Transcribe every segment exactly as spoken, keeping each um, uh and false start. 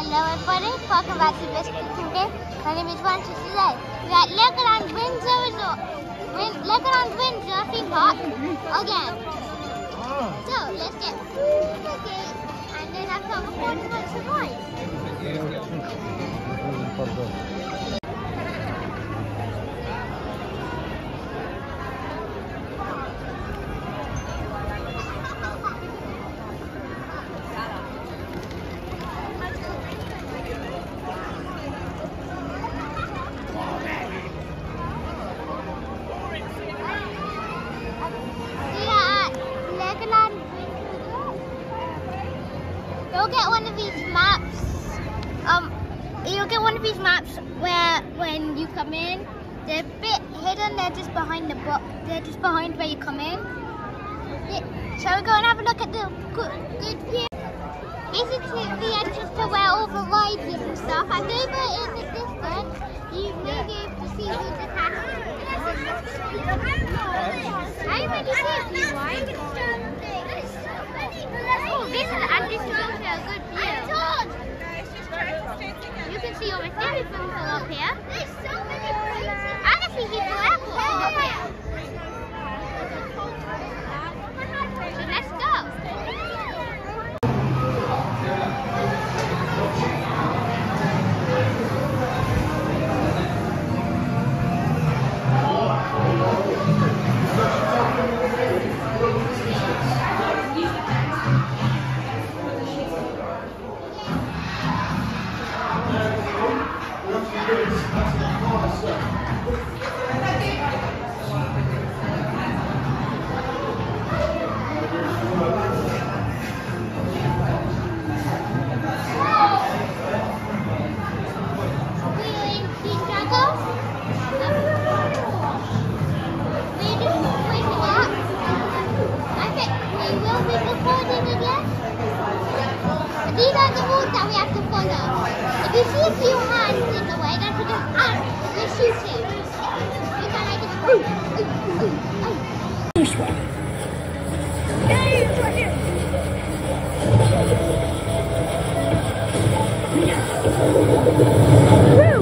Hello everybody, welcome back to this today. My name is Rancho today. We're at Legoland Windsor Resort. Win Legoland Windsor theme park again. So let's get through the gate and then I've got a forty minutes of ride. You'll get one of these maps. Um, you'll get one of these maps where, when you come in, they're a bit hidden. They're just behind the book. They're just behind where you come in. Yeah. Shall we go and have a look at the good, good view? This is the entrance to where all the rides is and stuff. And over in the distance, you may be able to see who's attached. I already see a few rides. Oh, this is, and this is also a good view. You can see almost everything from up here. There's so many places. I can see Heathrow Airport from up here. So let's go. These are the rules that we have to follow. If you see a few hands in the way, then we just out. We shoot it. You can like just ooh, ooh, ooh, ooh. This way. Hey, it's right here. Woo!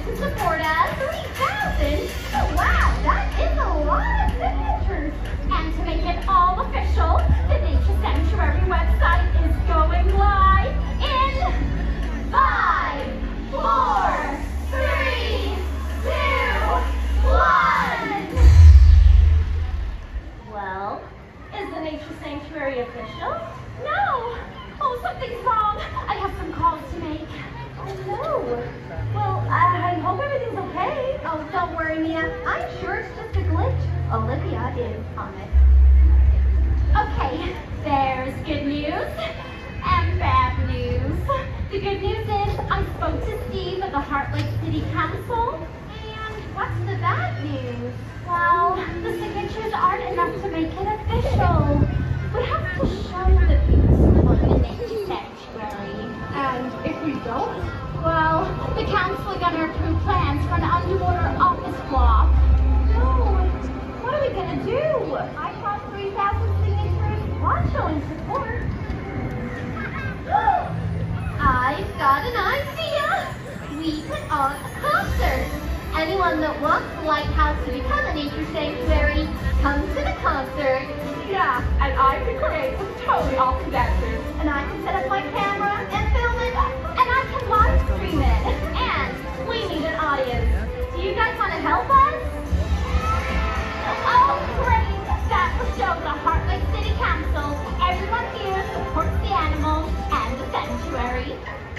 to support us. three thousand? Oh, wow, that is a lot of signatures. And to make it all official, the Nature Sanctuary website is going live in five, four, three, two, one. Well, is the Nature Sanctuary official? No. Oh, something's wrong. I have some calls to make. Oh, no. Well, I hope everything's okay. Oh, don't worry, Mia. I'm sure it's just a glitch. Olivia is on it. Okay, there's good news and bad news. The good news is I spoke to Steve at the Heart Lake City Council. And what's the bad news? Well, the signatures aren't enough to make it official. We have to show the people of the Nature Sanctuary. And if we don't? Well, the council are gonna approve plans for an underwater office block. No, what are we gonna do? I thought three thousand signatures are showing support. I've got an idea! We put on a concert. Anyone that wants the lighthouse to become a nature sanctuary, come to the concert. Yeah, and I can create some totally awesome dancers. And I can set up my camera and film it, and I can live stream it. And we need an audience. Do you guys want to help us? Oh, great! That will show the Heart Lake City Council. Everyone here supports the animals and the sanctuary.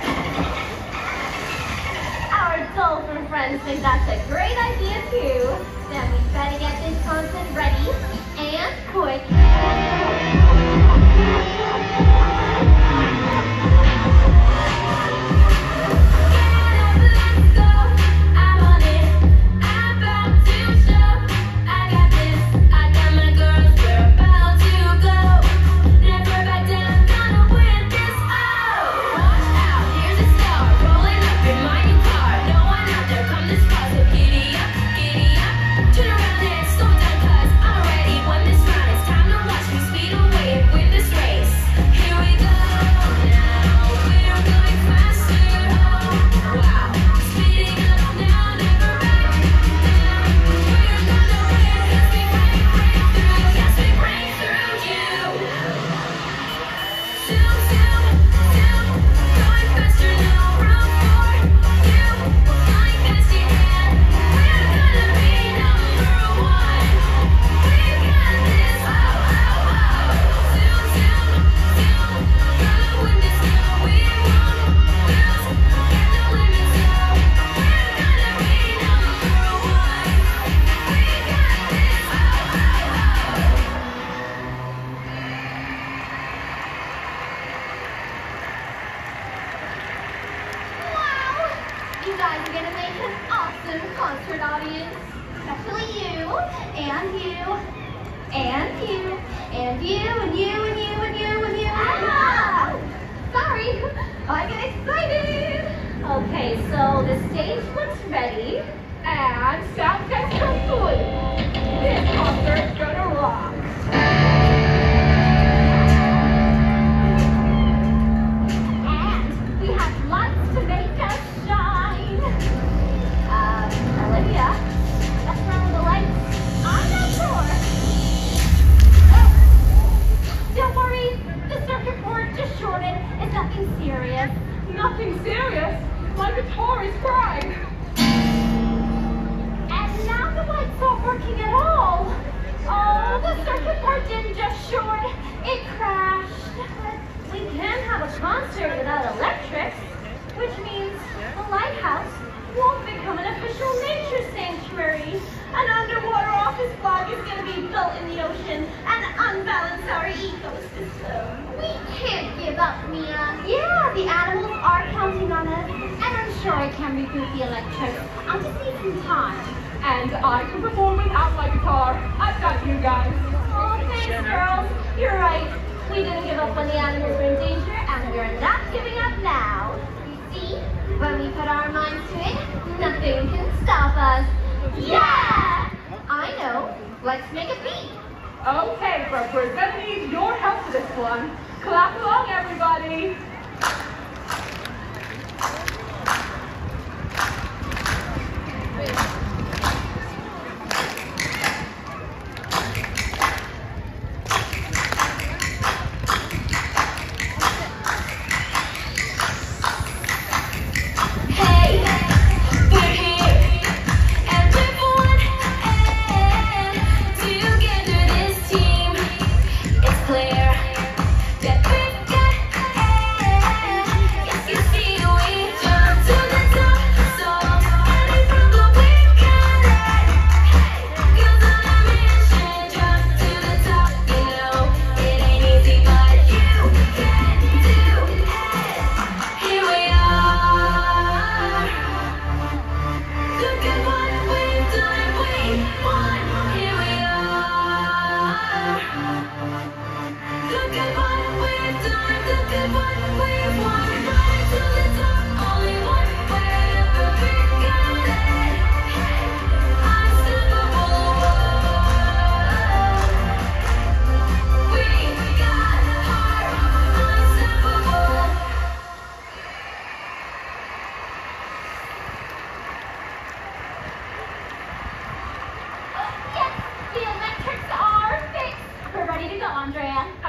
Our dolphin friends think that's a great idea too. Then we better get this concert ready and quick.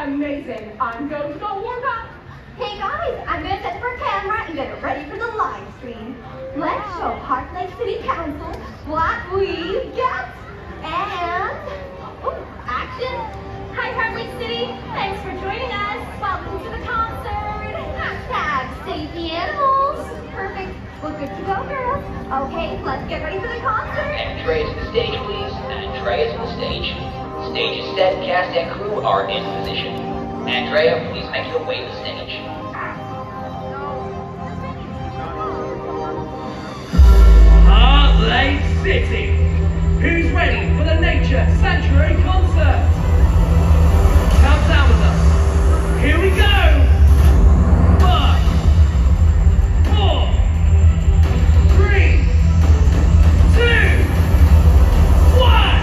Amazing. I'm going to go warm up. Hey guys, I'm going to set for a camera and get it ready for the live stream. Let's show Park Lake City Council what we've got. And, oh, action. Hi Park Lake City. Thanks for joining us. Welcome to the concert. Hashtag save the animals. Perfect. Well, good to go, girls. Okay, let's get ready for the concert. Andrea to the stage, please. Andrea to the stage. Stage is set, cast and crew are in position. Andrea, please make your way to the stage. Park Lake City. Who's ready for the Nature Sanctuary concert? Count down with us. Here we go. Five, four, three, two, one.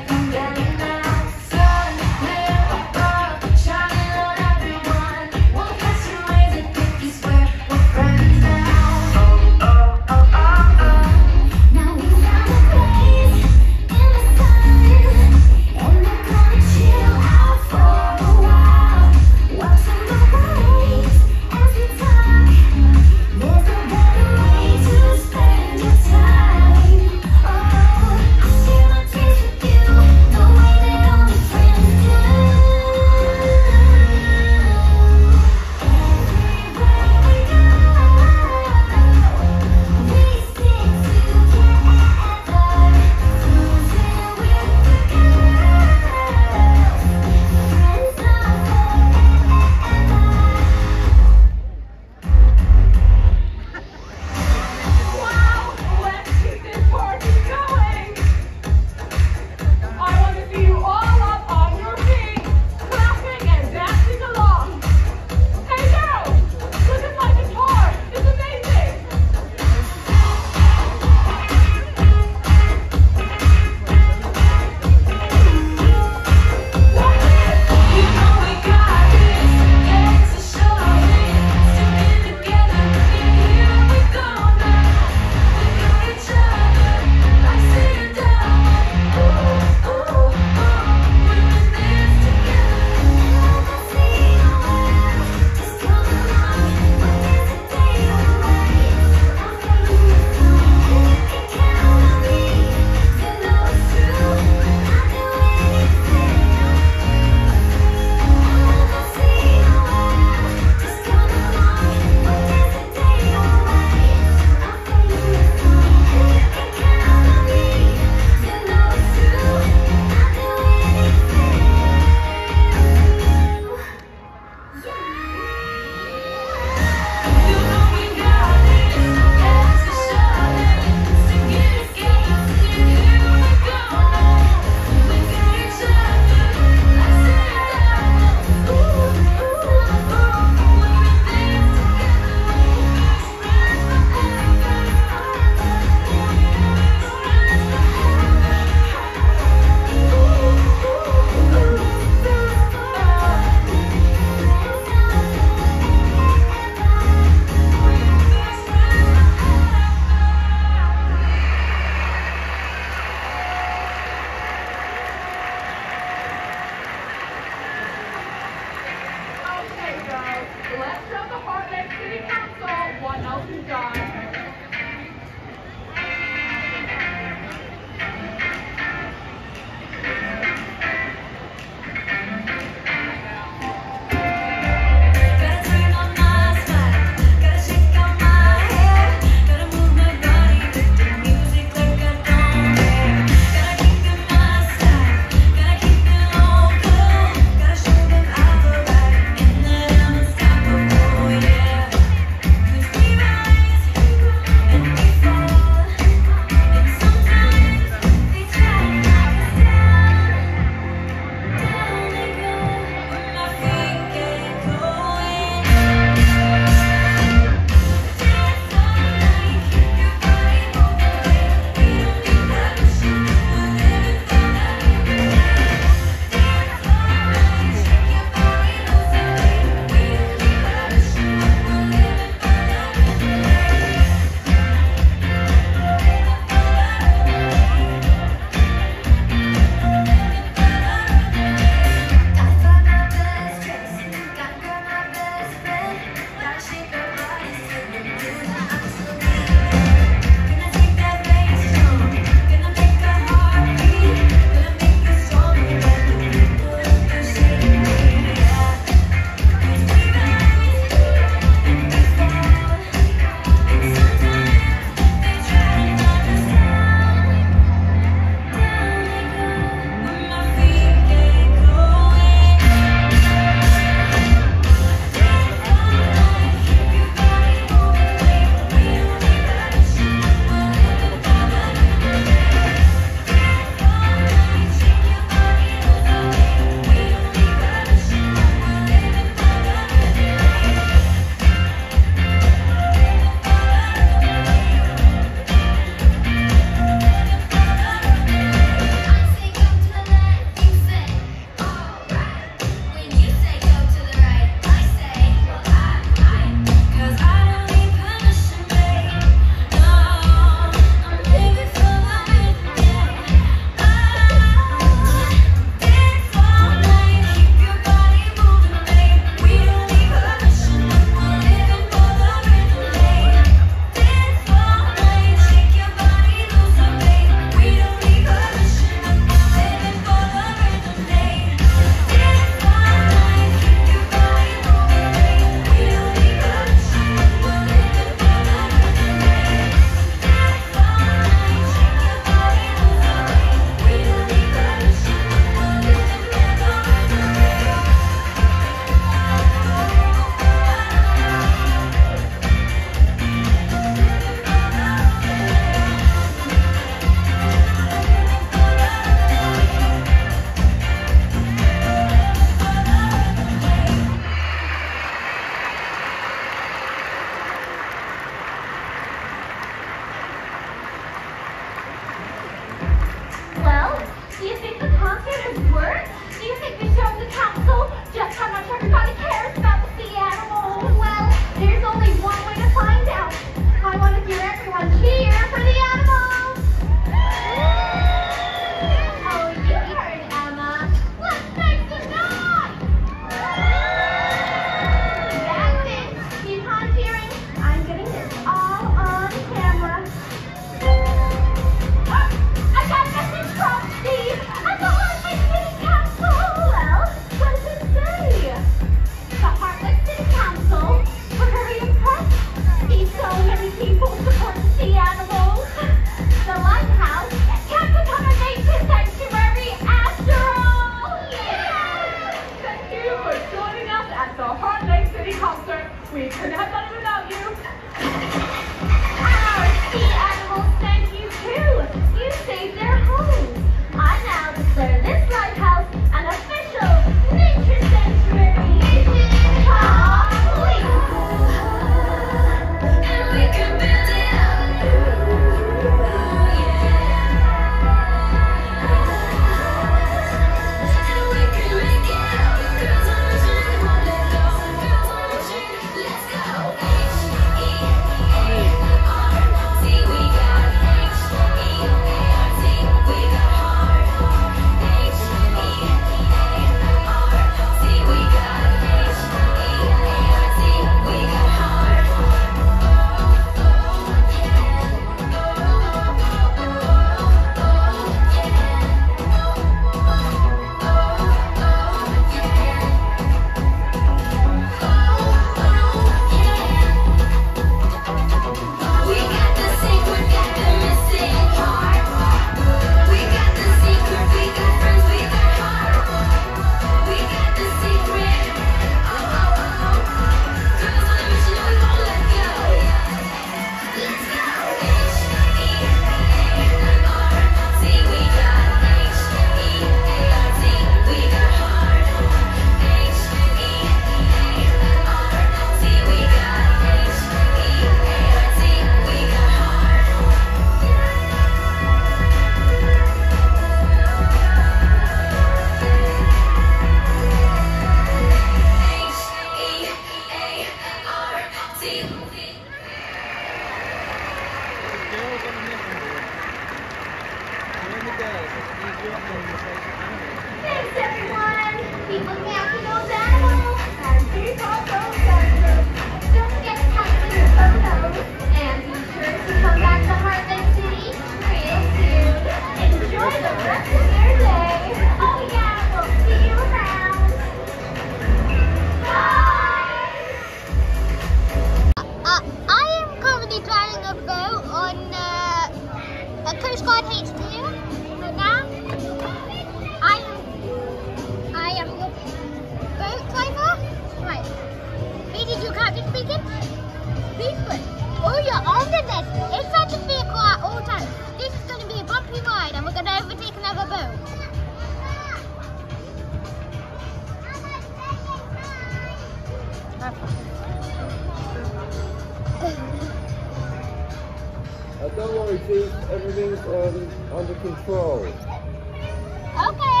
Uh, don't worry, Chief. Everything's um, under control. Okay.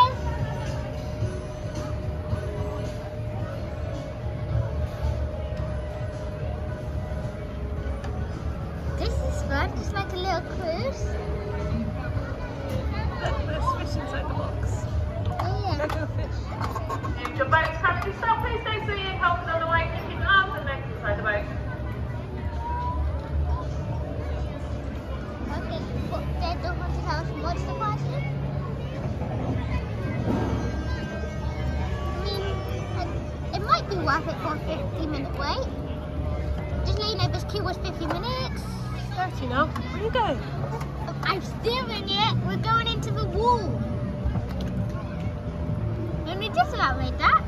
This is fun. Just like a little cruise. Look, there's fish inside the box. Oh yeah. Lego fish. If your boat's having to stop, please stay sweet. Help is on the way. Keep your arms and legs inside the boat. Okay, what, there's the haunted house. What's the party? I mean, it, it might be worth it for a fifty minute wait. Just let you know this queue was fifty minutes. thirty now. Where are you going? I'm steering it. We're going into the wall. Let me just elaborate that.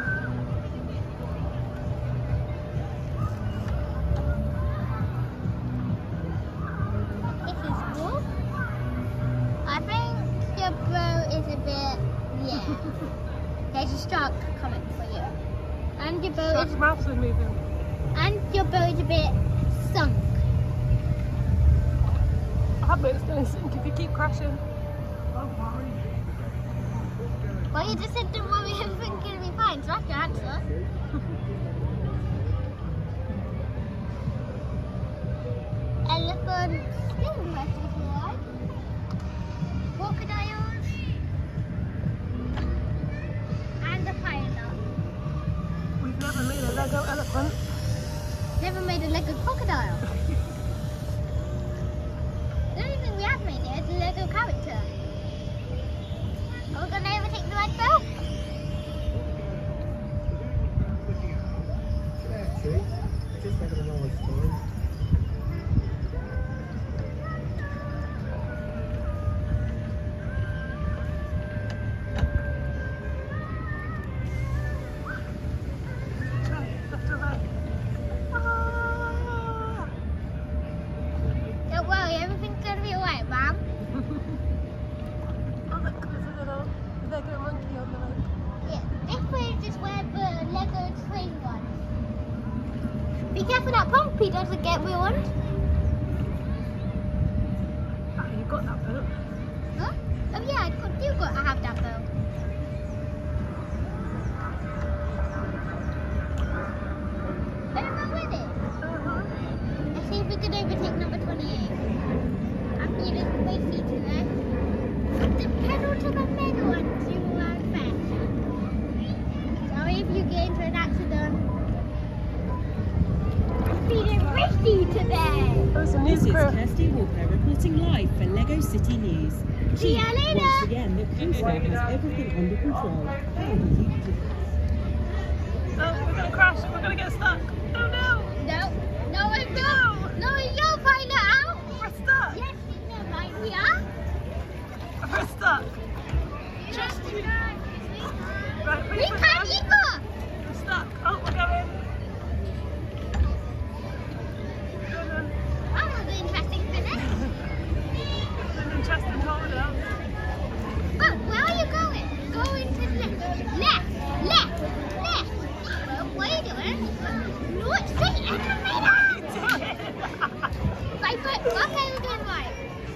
This is wall. I think your boat is a bit, yeah. There's a shark coming for you. And your boat Shark's is, mouth is moving. and your boat is a bit sunk. Our boat's going to sink if you keep crashing. Well, you just said don't worry, everything's going to be fine, so that's your answer. Elephant, still message like. Crocodiles. And a pilot. We've never made a Lego elephant. Never made a Lego crocodile. The only thing we have made here is a Lego character. Are we going to overtake the red belt? Just having a nice time. Left or right? Ah! Don't worry, everything's going to be alright, Mum. Oh look, there's a little Lego monkey on the lake. Yeah, this bridge is where the Lego train runs. Be careful that Pompey doesn't get ruined. Ah, you got that boat. Huh? Oh yeah, I got, do got, I have that boat. Are you with it? Uh-huh. Let's see if we can overtake number twenty-eight. I'm feeling racy today. Put the pedal to the metal and do run fast. Sorry if you get into an accident. I'm feeling racy today. There's a This news is crew. Kirsty Walker reporting live for Lego City News. See ya later. Once again, the Coastguard has everything under control. How easy it is. Oh, we're going to crash. We're going to get stuck. Oh no. No, no, it's no. No, you'll find it out. We're stuck. Yes, no, right, we are. We're stuck. Just Right, we please put can't down. either. We're stuck. Oh, we're going. Go then. That was an interesting finish. An interesting holdout. Oh, where are you going? Going to left, left, left, left. Well, what are you doing? No, it's the elevator. Right foot. Okay, we're doing right.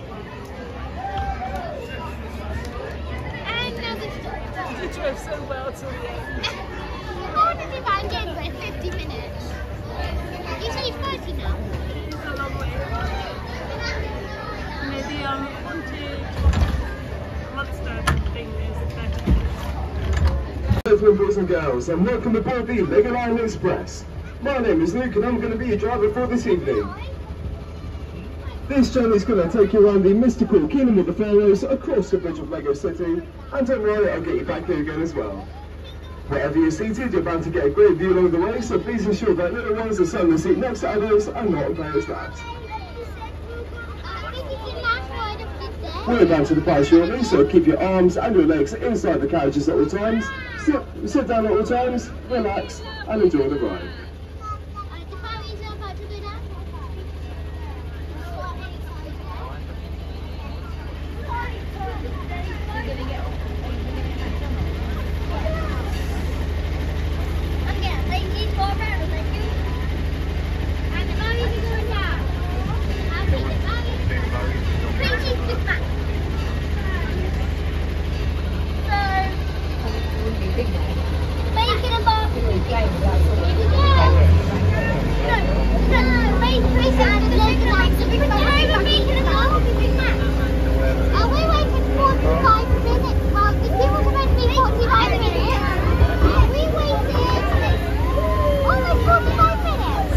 And now we stop. You drove so well till the end. We're going to divide again by fifty minutes. You say it's thirty now. It's a long way. You know, the um, haunted monster thing is thirty minutes. Hello, boys and girls, and welcome aboard the Legoland Express. My name is Luke, and I'm going to be your driver for this evening. This journey is going to take you around the mystical Kingdom of the Pharaohs, across the bridge of Lego City, and don't worry, I'll get you back here again as well. Wherever you're seated, you're bound to get a great view along the way, so please ensure that little ones are sat in the seat next to adults and not on players' laps. We're about to depart shortly, so keep your arms and your legs inside the carriages at all times. Sit, sit down at all times, relax, and enjoy the ride. Okay, ladies, for Bacon and barbecue. Here we go. No, no, bacon, bacon and bacon and barbecue. Are we waiting forty-five minutes? Well, if it was meant to be forty-five minutes, we waited almost forty-five minutes.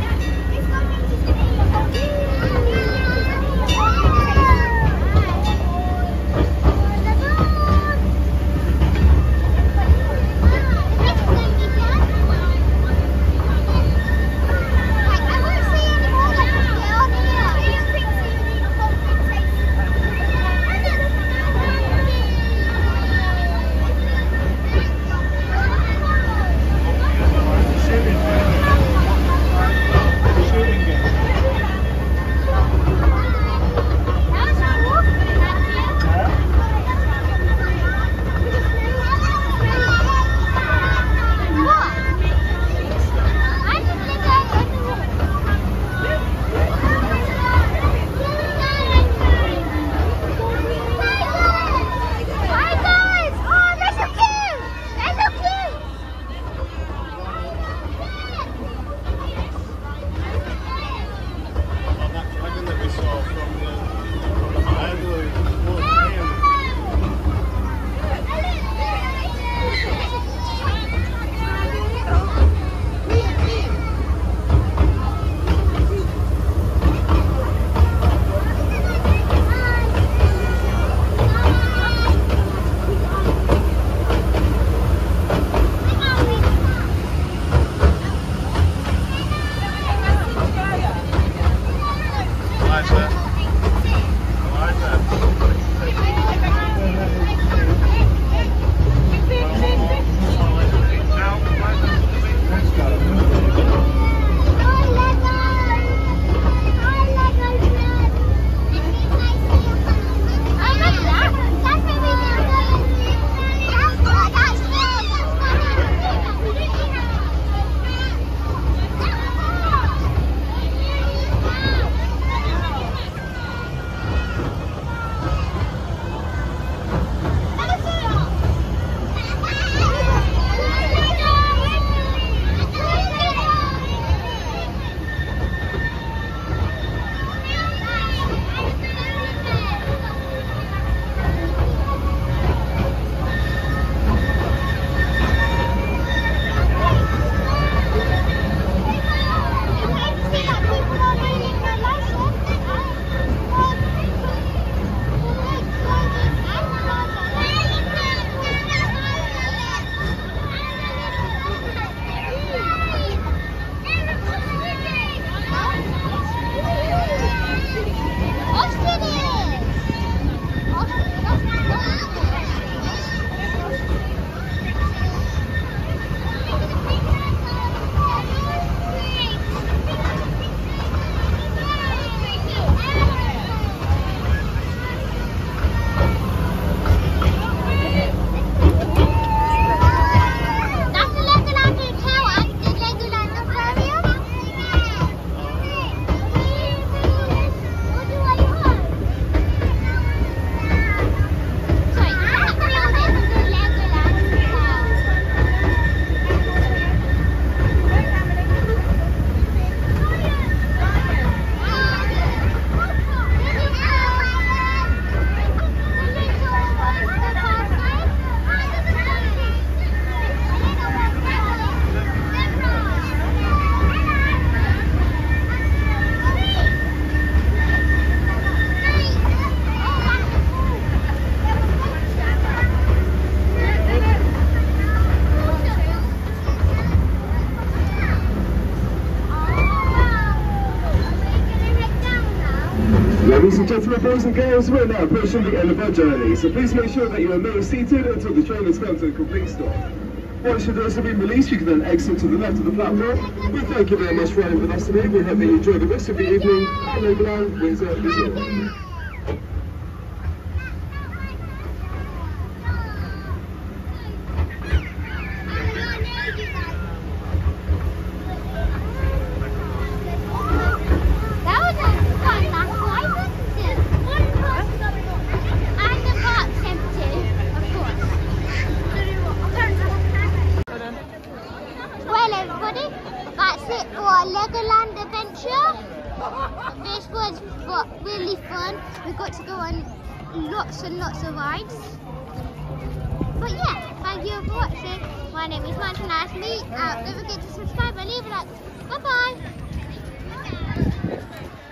Ladies and gentlemen, boys and girls, we're now approaching the end of our journey, so please make sure that you remain seated until the train has come to a complete stop. Once your doors have been released, you can then exit to the left of the platform. We thank you very much for riding with us today. We hope that you enjoy the rest of your evening at Legoland, Windsor Resort. And the park's empty, of course. uh, Legoland Adventure. This was really fun. We got to go on lots and lots of rides. But yeah, thank you for watching. My name is Martin. Nice to meet you. Uh, don't forget to subscribe and leave a like. Bye bye.